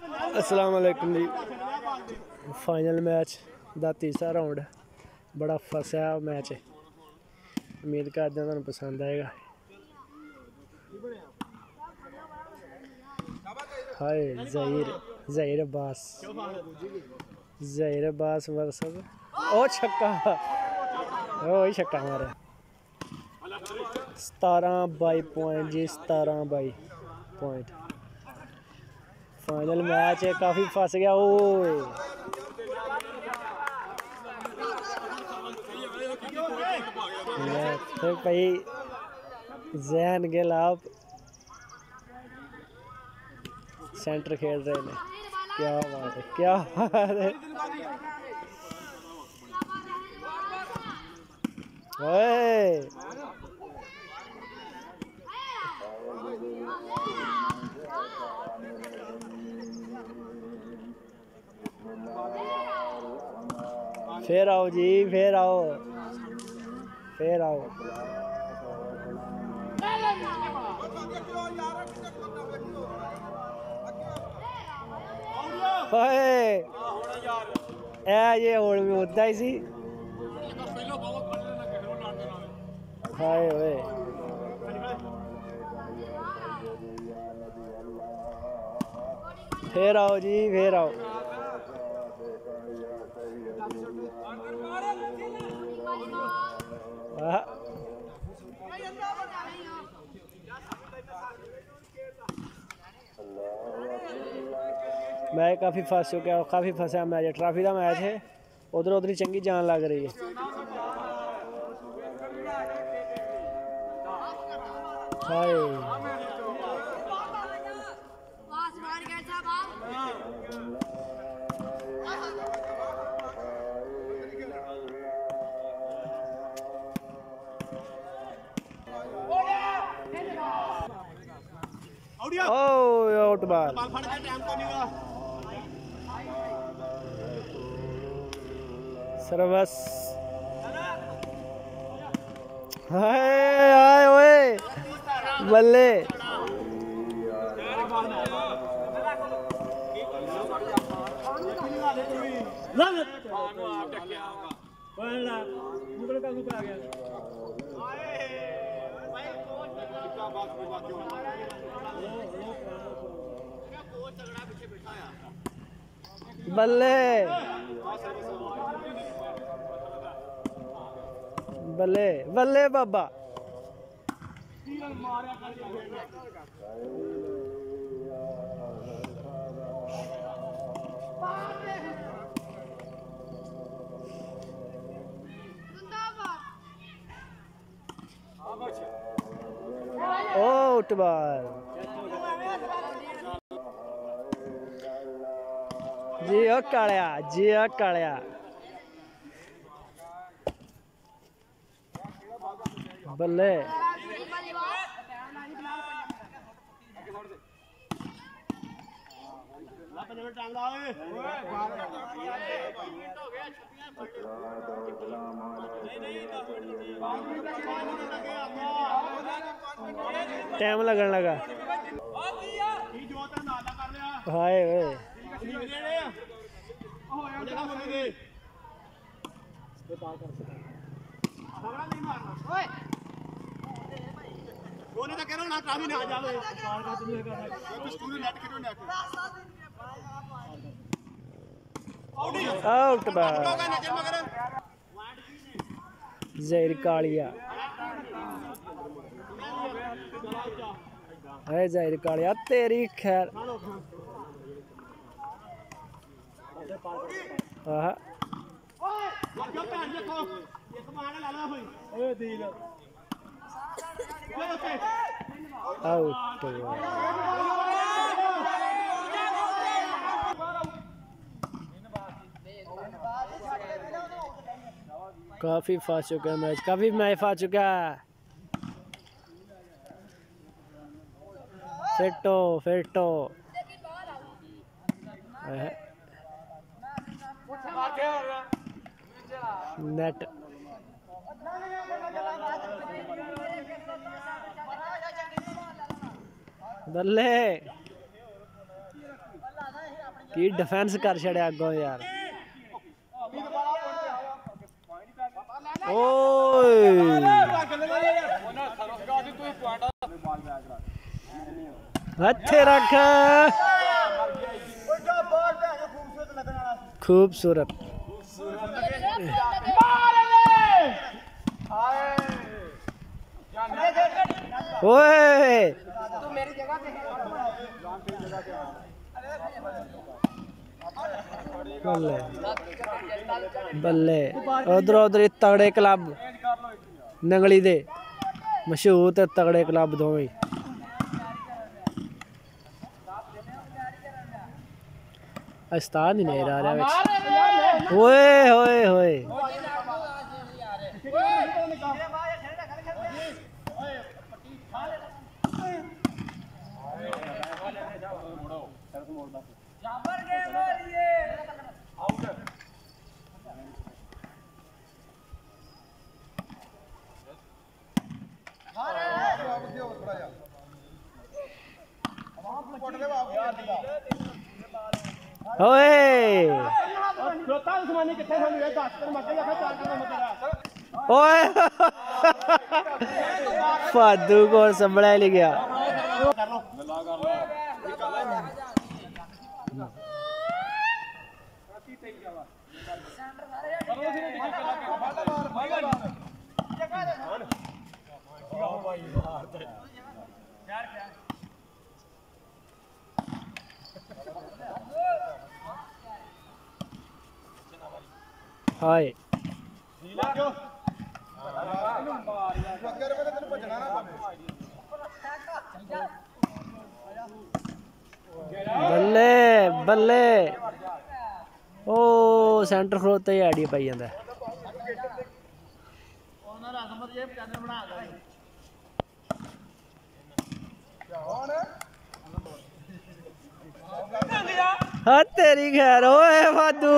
अस्सलाम वालेकुम जी। Final match दा तीसरा राउंड बड़ा फसा मैच है। उम्मीद करते हैं तुहानू पसंद आएगा। हाय ज़हीर अब्बास वर्सेस ओ छक्का, ओ छक्का मारे। 17 पॉइंट जी, 17 पॉइंट। फाइनल मैच है, काफ़ी फंस गया। ओ फिर भाई जैन गिल आप सेंटर खेल रहे हैं। क्या बात है, क्या बात है। ओए फिर आओ जी, फिर आओ। ये होड़ भी होता ही सी। हाय ओए फिर आओ जी, फिर आओ। मैं काफ़ी फंस चुका, काफ़ी फंसा मैच। ट्रॉफी का मैच है, उधर उधर ही चंगी जान लग रही है। हाय आउट बाल। सर्वस हाय ओए बल्ले। बल्ले बल्ले बल्ले बाबा। आउट बाल जी। ओ कालिया जी, ओ कालिया। बल्ले टाइम लगन लगा। हाय ओए आउट बाल। ज़हीर कालिया है, ज़हीर कालिया तेरी खैर। आउट काफ़ी फंस चुका है मैच, काफ़ी मैच फंस चुका है। फिटो नेट बल्ले की डिफेंस कर छड़िया अगों यार। ओए हथे रख खूबसूरत। ओए बल्ले बल्ले उधर उधर तगड़े क्लब नंगली दे मशहूर ते तगड़े क्लब दोवें उस्ताद नहीं नजर आ रहा विच। ओए होए होए ओए फादू को संभला ले गया। हाय बल्ले बल्ले ओ सेंटर खड़ोते ही आईडी पाई जाता है। हाँ तेरी खैर ओए फादू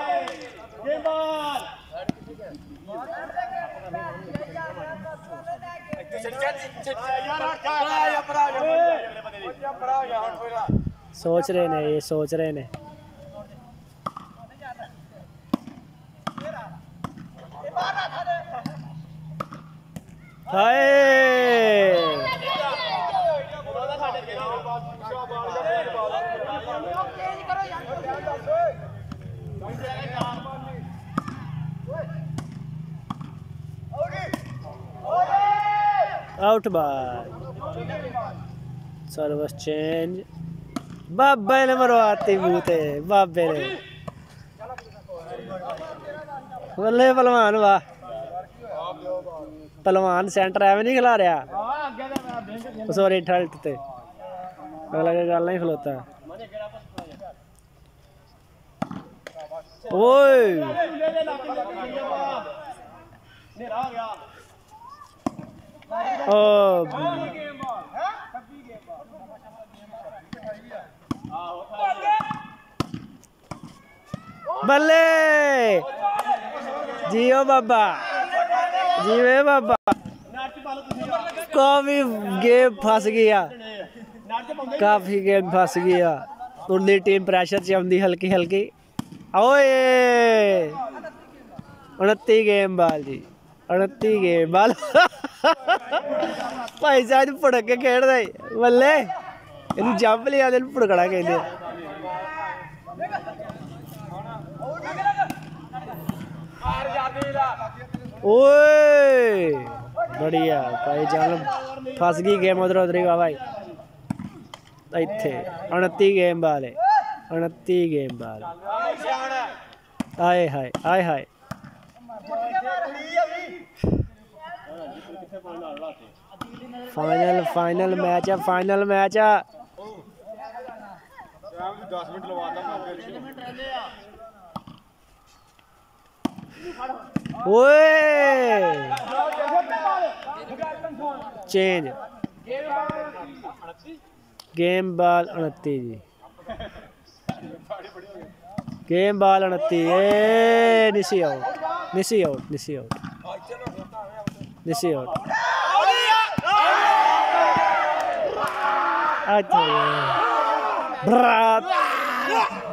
सोच रहे ने ये सोच रहे ने। हाय आउट बार सर्विस चेंज। बाबे ने मरवाती बूते बाबे ने बल्ले पहलवान वाह पहलवान सेंटर एवं नहीं खिला रहा सॉरी ठल्ट ते अगला गल नहीं खलोता। ओए ओ बल्ले जियो बाबा जीवे बाबा। काफी गेम फस गया काफी गेम फस गया। उनकी टीम प्रेशर च आउंदी हल्की हल्की। ओए 29 गेम बाल जी 29 गेम बाल भाई साहब भुड़क के खेड़ दे बल्ले इन जंप लिया भुड़कड़ा कहते। ओए बढ़िया भाई जान फस गई गेम उधर उधर ही भाई इत्थे 29 गेम बाल है 29 गेम बाल। आए हाय आए हाय फाइनल फाइनल मैच है फाइनल मैच है। ओए चेंज गेम बाल 29 जी गेम बाल 29 निसी आउट निसी आउट निसी आउट निसी आउट। अच्छा